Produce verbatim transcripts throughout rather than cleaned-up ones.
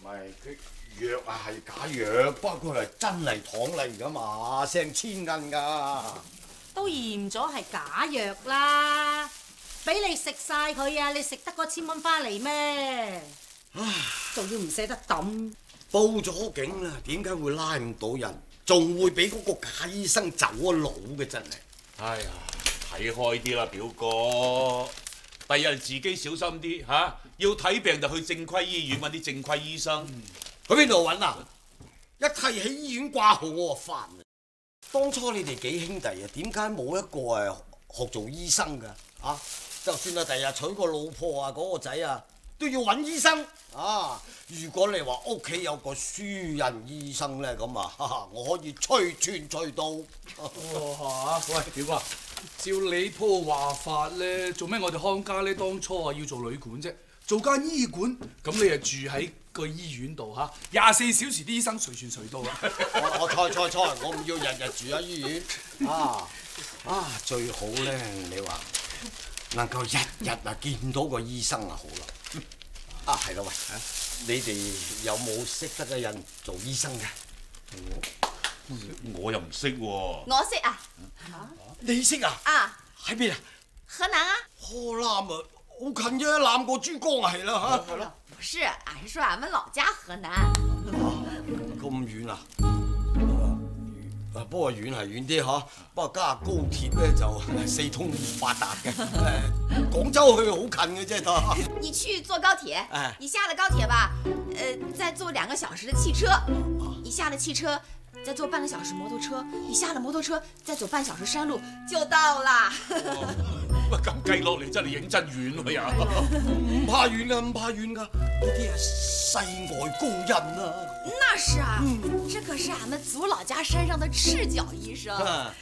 唔係佢藥啊係假藥，不過佢係真係糖嚟㗎嘛，成千銀㗎。 都驗咗係假藥啦，俾你食晒佢啊！你食得嗰千蚊翻嚟咩？唉，仲要唔捨得抌。 報咗警啦，點解會拉唔到人？仲會俾嗰個假醫生走咗佬嘅真係。 哎呀，睇開啲啦，表哥。第日自己小心啲嚇、啊，要睇病就去正規醫院揾啲正規醫生。 嗯、去邊度揾啊？一提起醫院掛號我就煩啊！當初你哋幾兄弟啊，點解冇一個誒學做醫生㗎？啊，就算啊，第日娶個老婆啊，嗰、嗰個仔啊，都要揾醫生啊！如果你話屋企有個書人醫生咧，咁啊，哈哈我可以隨傳隨到。 哇嚇！喂，表哥。照你鋪話法咧，做咩我哋康家咧當初啊要做旅館啫？做間醫館，咁你就住喺個醫院度嚇，廿四小時啲醫生隨傳隨到啊！ 我我錯錯錯，我唔要日日住喺醫院啊啊！最好咧，你話能夠日日啊見到個醫生啊好啦。啊係啦喂，啊、你哋有冇識得嘅人做醫生嘅？ 我我又唔識喎。 我識啊。 嚇？你識啊？ 啊。 喺邊啊？ 河南啊。 河南啊，好近啫，南過珠江係啦嚇。係啦。 不是，俺是說俺們老家河南。 咁遠啊？啊不過遠係遠啲嚇，不過加高鐵咧就四通八達嘅。誒，廣州去好近嘅啫都。 你去坐高鐵，你下了高鐵吧，呃，再坐兩個小時的汽車，你下了汽車。再坐半個小時摩托車，你下了摩托車，再走半小時山路就到啦。 喂，咁計落嚟真係認真遠喎又。 唔怕遠噶，唔怕遠噶，呢啲係世外高人啊。 那是啊，嗯、這可是俺們祖老家山上的赤腳醫生。啊，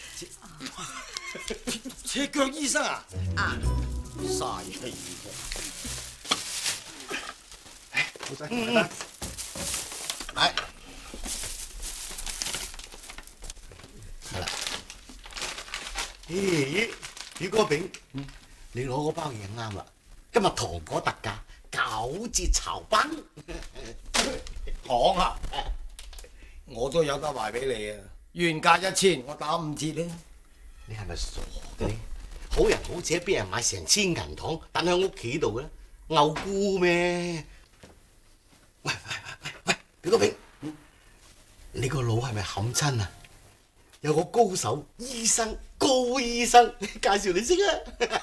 赤腳醫生啊？ 啊， 嘥氣嘅。唉，好仔，買單。嚟。 咦，表哥炳，嗯、你攞嗰包嘢啱啦，今日糖果特價九折炒崩。 糖啊！我都有得賣俾你啊！原價一千，我打五折咧。 你係咪傻嘅你？好人好姐俾人買成千銀糖，等喺屋企度嘅，牛菇咩？喂喂喂喂，表哥炳，嗯、你個腦係咪冚親啊？有個高手醫生。高醫生，介紹你識啊！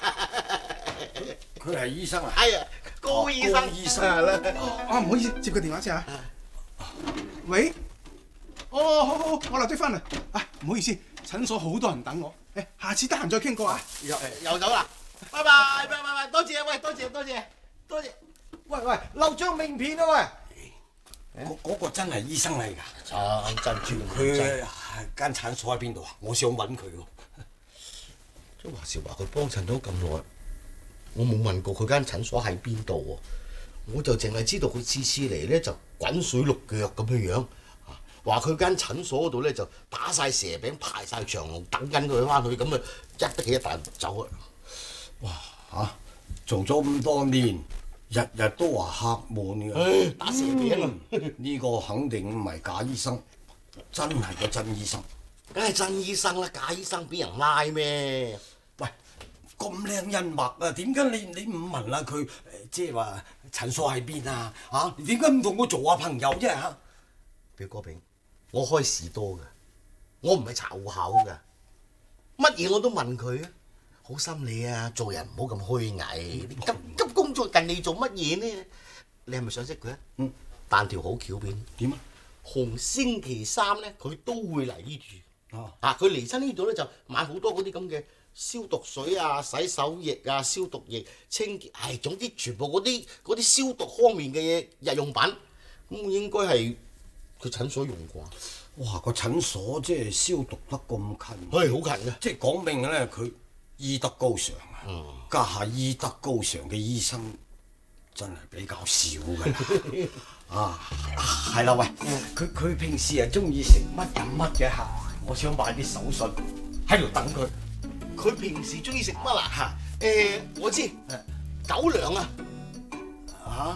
佢係醫生啊？ 係啊，高醫生。高醫生係啦。 啊，唔好意思，接個電話先啊。喂，哦，好好好，我立即翻嚟。啊，唔好意思，診所好多人等我。誒，下次得閒再傾過啊。 又又走啦，拜拜拜拜拜，多謝喂，多謝多謝多謝。 喂喂，留張名片啊喂！嗰嗰個真係醫生嚟㗎。 真真專佢間診所喺邊度啊？我想揾佢喎。 即話時話佢幫襯咗咁耐，我冇問過佢間診所喺邊度喎，我就淨係知道佢次次嚟咧就滾水淥腳咁樣樣，話佢間診所嗰度咧就打晒蛇餅排晒長龍等緊佢翻去，咁啊一得起一大走啊！ 哇嚇，做咗咁多年，日日都話客滿嘅， 打蛇餅啊！ 呢個肯定唔係假醫生，真係個真醫生。 梗係真醫生啦，假醫生俾人拉咩？ 喂，咁靚人脈啊，點解你你唔問下佢，即係話診所喺邊啊？嚇，點解唔同我做下朋友啫嚇？ 表哥炳，我開士多㗎，我唔係查戶口㗎，乜嘢我都問佢啊！好心你啊，做人唔好咁虛偽，你急急工作近你做乜嘢呢？你係咪想識佢啊？嗯，彈條好橋俾你。點啊？逢星期三咧，佢都會嚟呢度。哦，啊！佢嚟親呢度咧就買好多嗰啲咁嘅消毒水啊、洗手液啊、消毒液、清潔，唉，總之全部嗰啲嗰啲消毒方面嘅嘢日用品，咁應該係佢診所用啩。 哇！個診所即係消毒得咁近， 係好近嘅， 即係講明咧佢醫德高尚啊！ 嗯， 家下醫德高尚嘅醫生真係比較少㗎。啊，係啦，喂，佢佢平時係中意食乜飲乜嘅嚇？我想買啲手信喺度等佢。 佢平時中意食乜啊？嚇，誒，我知，狗糧啊。 嚇，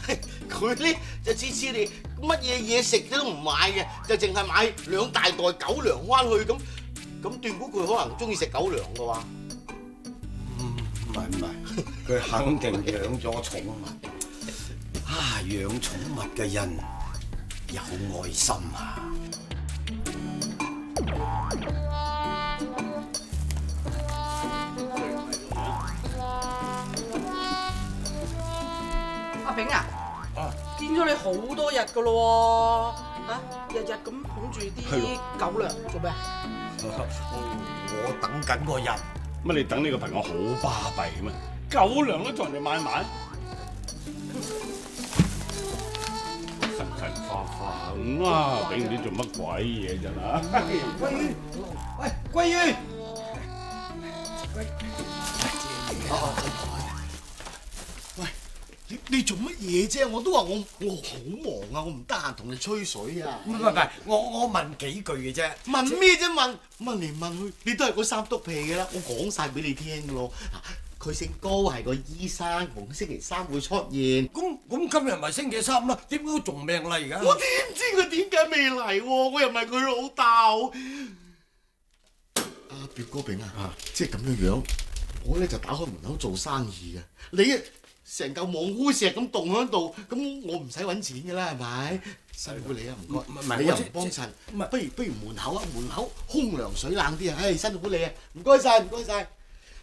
佢咧就次次嚟乜嘢嘢食都唔買嘅，就淨係買兩大袋狗糧翻去咁。咁斷估佢可能中意食狗糧嘅喎。 唔係唔係，佢肯定養咗寵物。啊，養寵物嘅人有愛心啊！ 阿炳啊，見咗你好多日噶咯喎，嚇日日咁捧住啲狗糧做咩啊？ 我等緊個人。 乜你等呢個朋友好巴閉咩？狗糧都同人哋買埋，神神化化咁啊！俾唔知做乜鬼嘢咋啦？ 桂圓，喂，桂圓， 喂，你你做乜嘢啫？我都話我我好忙啊，我唔得閒同你吹水啊。 唔係唔係，我我問幾句嘅啫。 問咩啫？問問嚟問去，你都係嗰三篤屁嘅啦。我講晒俾你聽嘅咯。佢姓高，係個醫生，逢星期三會出現。 咁咁今日咪星期三啦，點解仲命嚟㗎？ 我點知佢點解未嚟喎？我又唔係佢老豆。阿表哥炳啊，即係咁樣樣，我咧就打開門口做生意嘅。你啊成嚿望烏石咁棟喺度，咁我唔使揾錢㗎啦，係咪？辛苦你啊，唔該。你又唔幫襯，不如不如門口啊，門口空涼水冷啲啊！唉，辛苦你啊，唔該晒，唔該晒。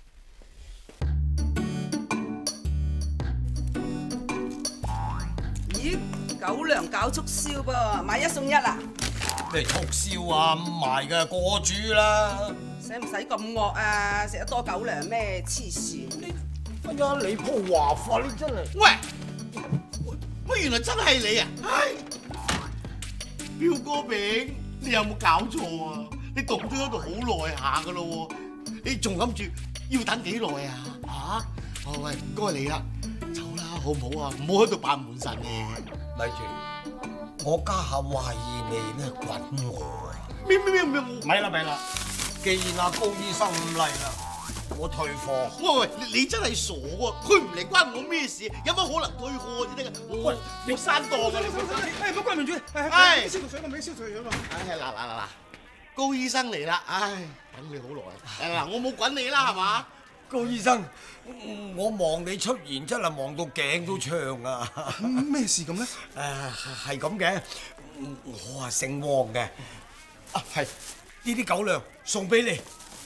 咦，狗糧搞促銷噃，買一送一啊！ 咩促銷啊？唔賣㗎，過主啦！ 使唔使咁惡啊？食得多狗糧咩？黐線！ 哎呀，你鋪話法你真係。 喂，喂，原來真係你啊！唉，表哥炳，你有冇搞錯啊？你凍咗喺度好耐下㗎咯喎，你仲諗住要等幾耐啊？嚇！哦喂，唔該你啦，走啦好唔好啊？唔好喺度扮門神嘅。 咪住，我家下懷疑你咧滾我啊！ 咩咩咩咩？ 咪啦咪啦，既然阿高醫生唔嚟啦，我退貨。 喂喂，你你真係傻喎！佢唔嚟關我咩事？有乜可能退貨啫得㗎？我我閂檔㗎，你放心。 誒唔好關門住， 係消毒水咁，俾消毒水咁。 唉，嗱嗱嗱嗱，高醫生嚟啦！唉，等你好耐。誒嗱，我冇滾你啦，係嘛？ 高醫生，我望你出現真係望到頸都長啊！ 咩事咁咧？ 誒係咁嘅，我係姓黃嘅。啊係，呢啲狗糧送俾你。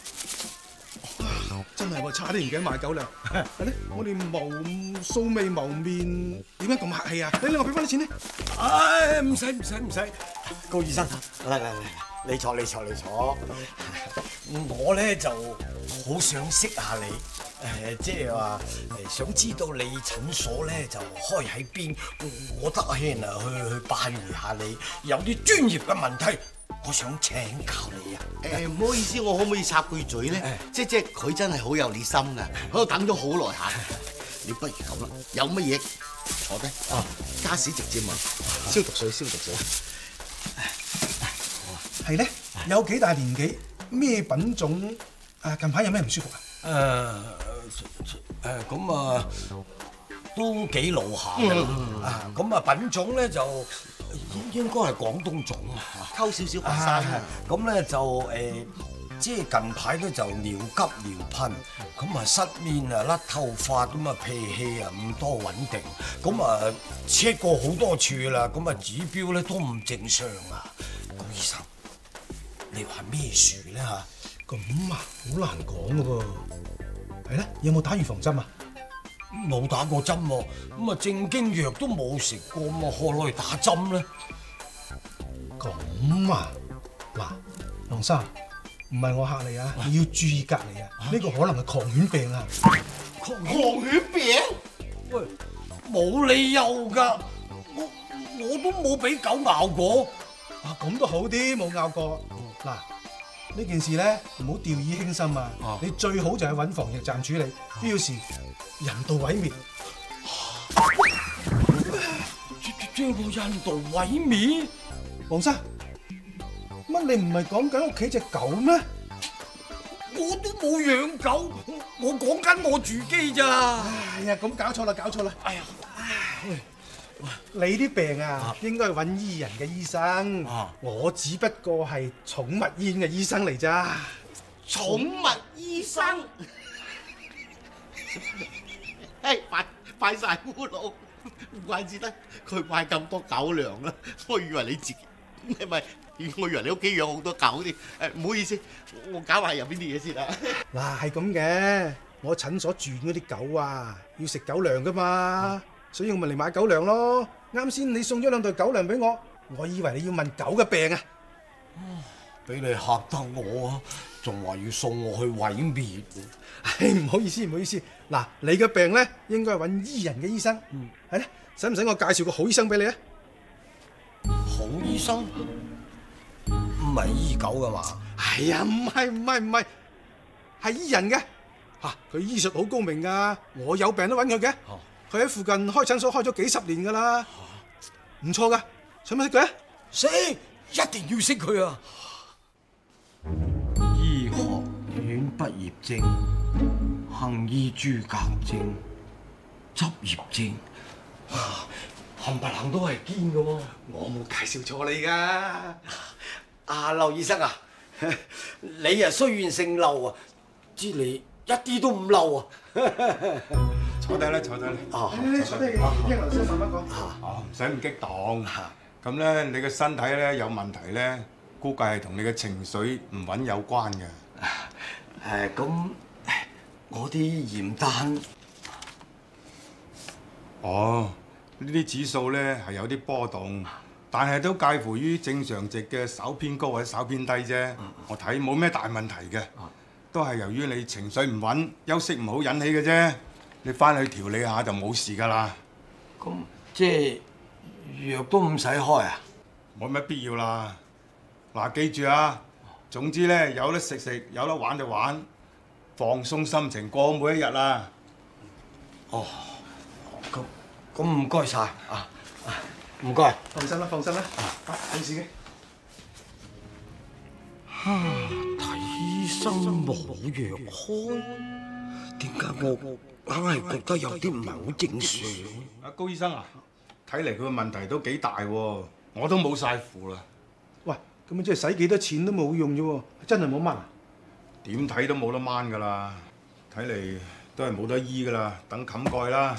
真係喎，差啲唔記得買狗糧。係咧，我哋謀素未謀面，點解咁客氣啊？你你我俾翻啲錢咧。 唉，唔使唔使唔使，高醫生，嚟嚟嚟，你坐你坐你坐。我咧就好想識下你，誒即係話誒想知道你診所咧就開喺邊，我得閒啊去去拜會下你，有啲專業嘅問題，我想請教你啊。 誒唔好意思，我可唔可以插句嘴咧？即即佢真係好有你心㗎，喺度等咗好耐下。你不如咁啦，有乜嘢坐低，家事直接問，消毒水消毒水。 係咧，有幾大年紀？咩品種？啊，近排有咩唔舒服啊？ 誒誒咁啊，都幾老下㗎啊！咁啊品種咧就應應該係廣東種啊， 溝少少白山。 咁咧就誒，即係近排咧就尿急尿噴，咁啊失眠啊甩頭髮，咁啊脾氣啊唔多穩定，咁啊 check 過好多次啦，咁啊指標咧都唔正常啊，高醫生。你話咩樹咧嚇？ 咁啊，好難講噶噃。係咧，有冇打預防針啊？ 冇打過針喎，咁啊正經藥都冇食過，咁啊何來打針咧？ 咁啊，嗱，黃生，唔係我嚇你啊，你要注意隔離啊！呢個可能係狂犬病啊！ 狂犬病？ 喂，冇理由㗎，我我都冇俾狗咬過。 啊，咁都好啲，冇咬過。嗱，呢件事咧唔好掉以輕心啊！你最好就係揾防疫站處理，必要時人道毀滅。 將個人道毀滅？ 黃生，乜你唔係講緊屋企隻狗咩？ 我都冇養狗，我講緊我自己咋。 哎呀，咁搞錯啦，搞錯啦！ 哎呀， 你啲病啊，應該係揾醫人嘅醫生。我只不過係寵物醫院嘅醫生嚟咋。 寵物醫生，誒快快曬烏魯，唔怪之得佢買咁多狗糧啦。我以為你自己唔係，我以為你屋企養好多狗添。誒唔好意思，我搞埋入邊啲嘢先啦。 嗱係咁嘅，我診所住嗰啲狗啊，要食狗糧噶嘛，所以我咪嚟買狗糧咯。啱先你送咗兩袋狗糧俾我，我以為你要問狗嘅病啊。 俾你嚇得我啊！仲話要送我去毀滅。 唉，唔好意思，唔好意思。嗱，你嘅病咧應該係揾醫人嘅醫生。嗯，係咧，使唔使我介紹個好醫生俾你啊？ 好醫生？唔係醫狗噶嘛？ 係啊，唔係唔係唔係，係醫人嘅。嚇，佢醫術好高明噶，我有病都揾佢嘅。佢喺附近開診所開咗幾十年噶啦，唔錯噶。想唔想識佢啊？ 識，一定要識佢啊！醫學院畢業證、行醫資格證、執業證，冚唪唥都係堅嘅喎。 我冇介紹錯你噶。 阿劉醫生啊，你啊雖然姓劉啊，知你一啲都唔漏啊！ 坐低啦，坐低啦。 哦，你坐低，聽劉生慢慢講。 哦，唔使咁激動。咁咧，你嘅身體咧有問題咧，估計係同你嘅情緒唔穩有關嘅。 誒，咁我啲驗單， 哦，呢啲指數咧係有啲波動，但係都介乎於正常值嘅稍偏高或者稍偏低啫。我睇冇咩大問題嘅，都係由於你情緒唔穩、休息唔好引起嘅啫。你翻去調理下就冇事㗎啦。 咁即係藥都唔使開啊？ 冇乜必要啦。嗱，記住啊，總之咧有得食食，有得玩就玩，放鬆心情過每一日啦。 哦，咁咁唔該晒啊！唔該。 放心啦，放心啦。啊，冇事嘅。 哈，睇醫生冇藥開，點解我硬係覺得有啲唔係好正常？ 阿高醫生啊，睇嚟佢個問題都幾大喎，我都冇晒符啦。 喂，咁即係使幾多錢都冇用啫喎，真係冇乜啊？ 點睇都冇得掹㗎啦，睇嚟都係冇得醫㗎啦，等冚蓋啦。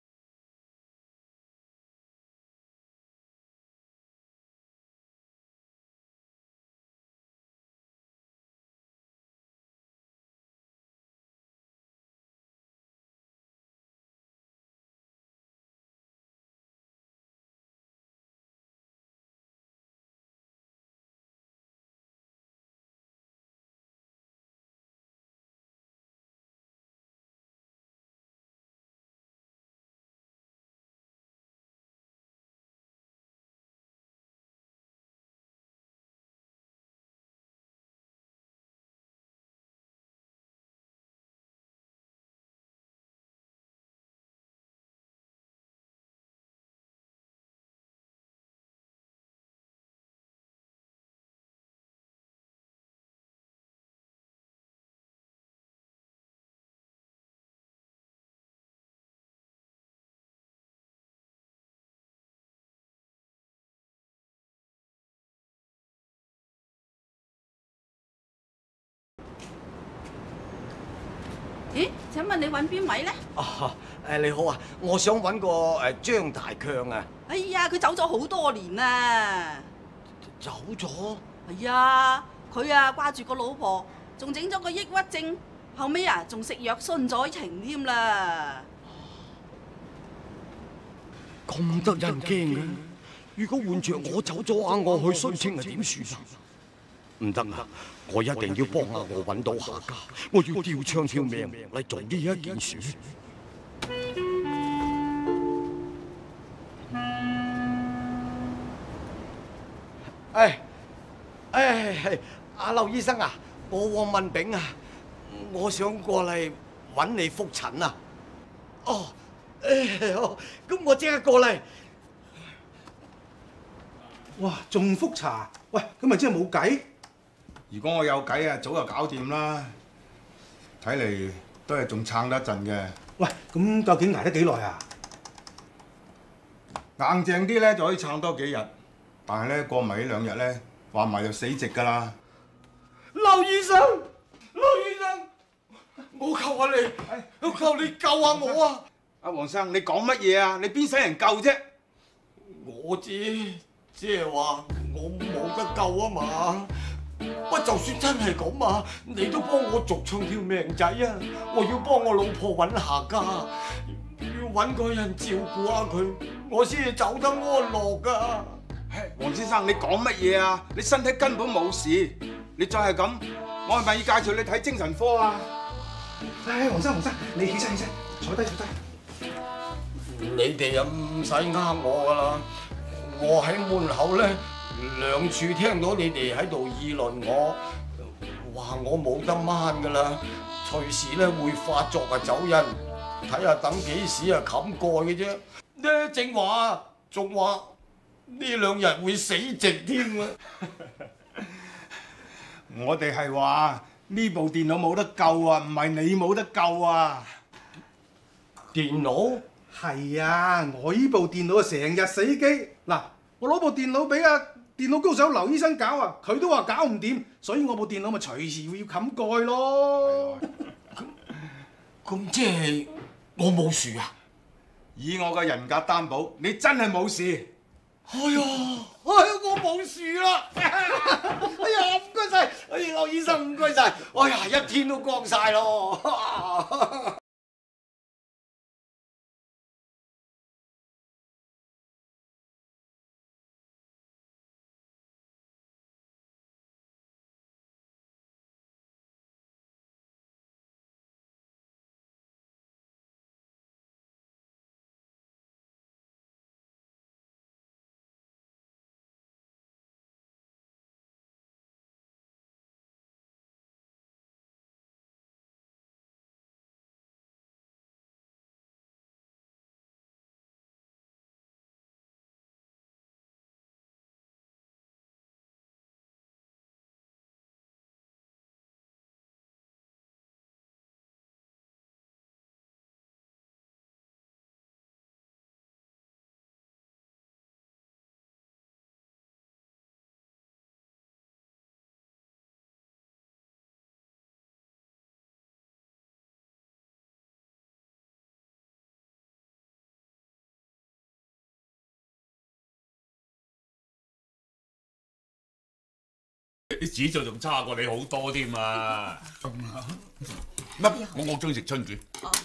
咦？請問你揾邊位咧？ 啊，誒你好啊，我想揾個誒張大強啊。 哎呀，佢走咗好多年啦。 走咗？ 係啊，佢啊掛住個老婆，仲整咗個抑鬱症，後尾啊仲食藥殉咗情添啦。 咁得人驚嘅？如果換着我走咗啊，我去殉情啊點算啊？唔得啊！我一定要幫阿我揾到下家，我要吊槍條命嚟做呢一件事。誒誒，阿劉醫生啊，我黃文炳啊，我想過嚟揾你覆診啊。哦，誒，咁我即刻過嚟。 哇，仲覆查？喂，咁咪真係冇計？ 如果我有計啊，早就搞掂啦。睇嚟都係仲撐得一陣嘅。 喂，咁究竟捱得幾耐啊？ 硬淨啲咧就可以撐多幾日，但係咧過埋呢兩日咧，話埋就死直㗎啦。 劉醫生，劉醫生，我求下你，我求你救下我啊！ 阿黃生，你講乜嘢啊？你邊使人救啫？ 我知，即係話我冇得救啊嘛。不就算真係咁啊，你都幫我續唱條命仔啊！我要幫我老婆揾下家，要揾個人照顧下佢，我先至走得安樂㗎。 黃先生，你講乜嘢啊？你身體根本冇事，你再係咁，我係咪要介紹你睇精神科啊？ 唉，黃生黃生，你起身起身，坐低坐低。 你哋又唔使呃我㗎啦，我喺門口咧。兩處聽到你哋喺度議論我，話我冇得掹㗎啦，隨時咧會發作啊走人，睇下等幾時啊冚蓋嘅啫。呢正話仲話呢兩日會死直添啊！ 我哋係話呢部電腦冇得救啊，唔係你冇得救啊！ 電腦？ 係啊，我依部電腦啊成日死機。嗱，我攞部電腦俾阿電腦高手劉醫生搞啊，佢都話搞唔掂，所以我部電腦咪隨時會要冚蓋咯。 咁咁即係我冇事啊？ 以我嘅人格擔保，你真係冇事。 哎呀，哎呀，我冇事啦！哎呀，唔該晒，哎呀，劉醫生唔該晒，哎呀，一天都光晒咯。 啲指數仲差過你好多添啊！乜？我我中意食春卷。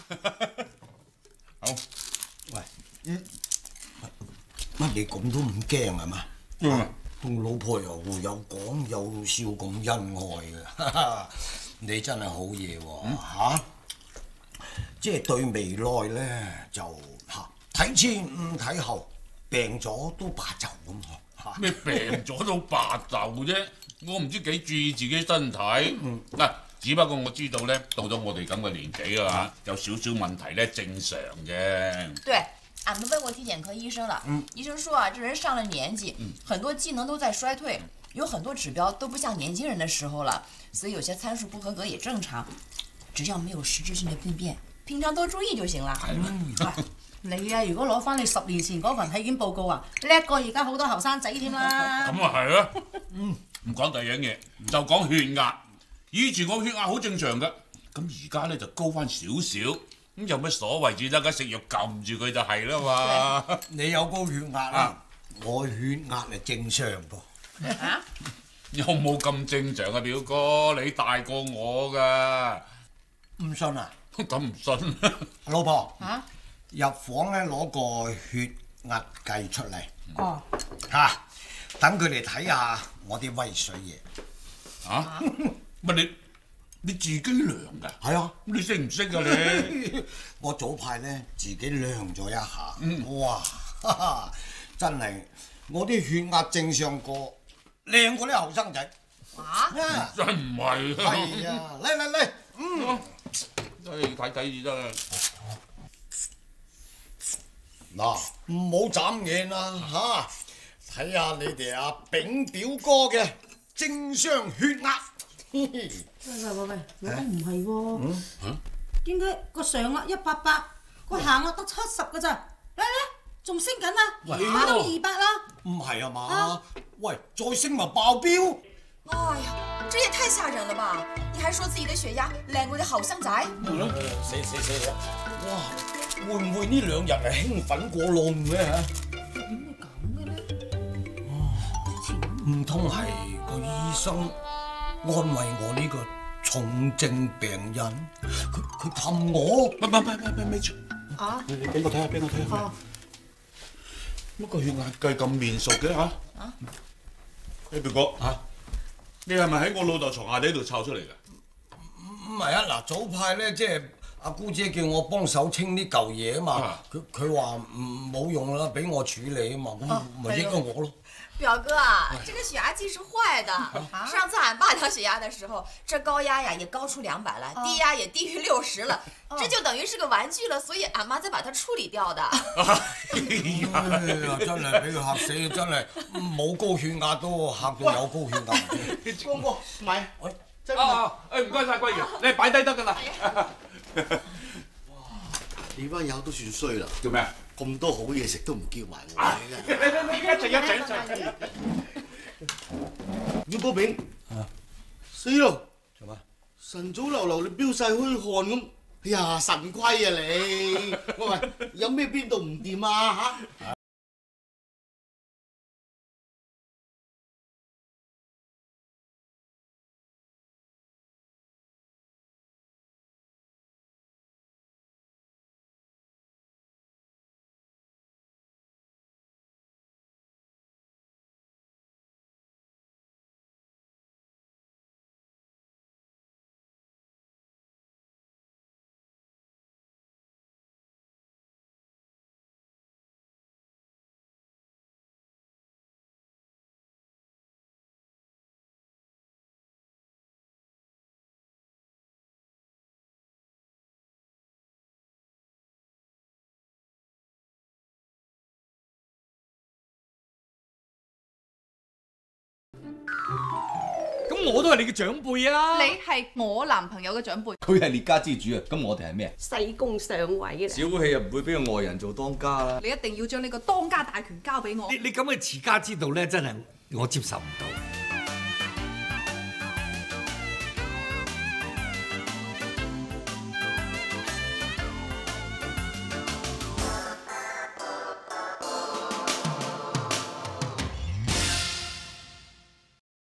好。 喂，嗯，乜你咁都唔驚係嘛？嗯，同老婆又有講有笑咁恩愛嘅，你真係好嘢喎嚇！即係對未來咧就嚇睇前唔睇後，病咗都罷就咁嚇。 咩病咗都罷就啫？我唔知幾注意自己身體，嗱、嗯，只不過我知道咧，到咗我哋咁嘅年紀啊，有少少問題咧，正常嘅。 對，俺們問過體檢科醫生了，嗯、醫生說啊，這人上了年紀，嗯、很多機能都在衰退，有很多指標都不像年輕人的時候了，所以有些參數不合格也正常，只要沒有實質性的病變，平常多注意就行啦。 嗯你啊，如果攞翻你十年前嗰份體檢報告啊，叻過而家好多後生仔添啦。 咁啊係啊，嗯，唔講第二樣嘢，就講血壓。以前我血壓好正常㗎，咁而家咧就高翻少少，咁有乜所謂至得㗎？食藥撳住佢就係啦嘛。 你有高血壓啊？我血壓係正常噃。 啊？ 有冇咁正常啊，表哥？你大過我㗎。 唔信啊？ 咁唔信？ 老婆。 嚇？ 入房咧攞個血壓計出嚟， 哦， 嚇，等佢哋睇下我啲威水嘢。 嚇？乜你你自己量㗎？ 係啊， 你識唔識㗎你？ 我早排咧自己量咗一下，嗯、哇，哈哈真係我啲血壓正常過，靚過啲後生仔。 啊？ 真唔係。 係啊，嚟嚟嚟，嗯， 睇睇睇至得啦。 嗱，唔好眨眼啦嚇！睇下你哋阿炳表哥嘅正常血壓。 喂喂喂喂，我唔係喎。嗯？點解個上壓一百八，個下壓得七十㗎咋？嚟嚟， 仲升緊啦，打到二百啦。 唔係啊嘛？喂，再升咪爆標！ 哎呀，這也太嚇人了吧！你還說自己的血壓靚過隻後生仔？ 死死死啦！哇，會唔會呢兩日係興奮過龍咧嚇？ 點會咁嘅咧？ 唔通係個醫生安慰我呢個重症病人？佢佢氹我？ 唔唔唔唔唔，咪住！ 啊！ 你你俾我睇下，俾我睇下。乜個血壓計咁面熟嘅嚇？啊！誒，表哥嚇，你係咪喺我老豆床下底度摷出嚟㗎？ 唔係啊！嗱，早排咧即係阿姑姐叫我幫手清啲舊嘢啊嘛，佢佢話唔冇用啦，俾我處理啊嘛，咁咪益咗我咯。 表哥啊，這個血壓計是壞的。上次俺爸量血壓的時候，這高壓呀也高出兩百了，低壓也低於六十了，這就等於是個玩具了，所以俺媽再把它處理掉的。 哎呀，真係俾佢嚇死，真係冇高血壓都嚇到有高血壓。 光哥，買， 喂，真啊！誒，唔該曬貴爺，你擺低得㗎啦。 哇！你班友都算衰啦。 做咩啊？ 咁多好嘢食都唔叫埋我嘅。你你你一齊一齊一齊。 要波餅。啊！死咯！做咩？晨早流流你飆曬虛汗咁，哎呀腎虧啊你！喂喂，有咩邊度唔掂啊嚇？ 咁我都係你嘅長輩啊！ 你係我男朋友嘅長輩。 佢係列家之主啊，咁我哋係咩？ 細公上位嘅。 小氣又唔會俾個外人做當家啦。 你一定要將呢個當家大權交俾我。 你你咁嘅持家之道咧，真係我接受唔到。